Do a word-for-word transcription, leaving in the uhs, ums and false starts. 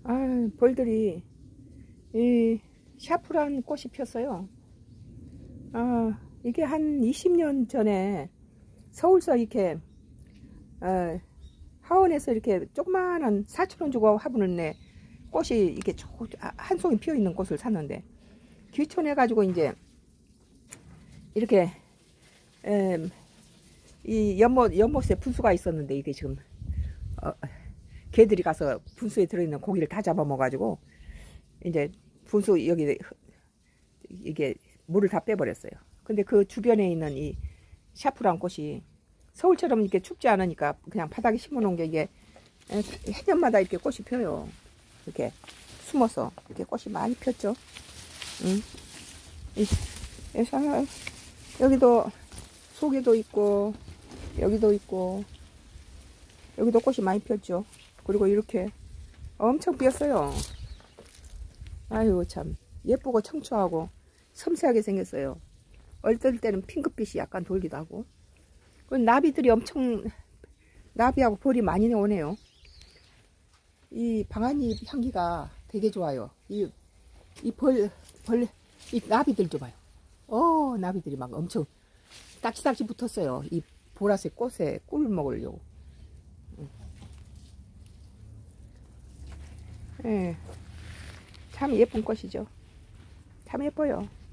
아, 벌들이 이 샤프란 꽃이 폈어요. 아, 이게 한 이십 년 전에 서울서 이렇게 어, 하원에서 이렇게 조그마한 사천 원 주고 화분을 내 꽃이 이렇게 한 송이 피어 있는 꽃을 샀는데 귀촌해 가지고 이제 이렇게 에, 이 연못 연못에 분수가 있었는데 이게 지금 어, 개들이 가서 분수에 들어있는 고기를 다 잡아먹어 가지고 이제 분수 여기 이게 물을 다 빼버렸어요. 근데 그 주변에 있는 이 샤프란 꽃이 서울처럼 이렇게 춥지 않으니까 그냥 바닥에 심어 놓은 게 이게 해년마다 이렇게 꽃이 펴요. 이렇게 숨어서 이렇게 꽃이 많이 폈죠. 응? 이, 여기도 속에도 있고 여기도 있고 여기도 꽃이 많이 폈죠. 그리고 이렇게 엄청 피었어요. 아유 참 예쁘고 청초하고 섬세하게 생겼어요. 어떨 때는 핑크빛이 약간 돌기도 하고. 나비들이 엄청 나비하고 벌이 많이 오네요. 이 방아잎 향기가 되게 좋아요. 이 이 벌 벌 이 나비들 좀 봐요. 어 나비들이 막 엄청 딱지딱지 붙었어요. 이 보라색 꽃에 꿀 먹으려고. 예, 참 예쁜 꽃이죠. 참 예뻐요.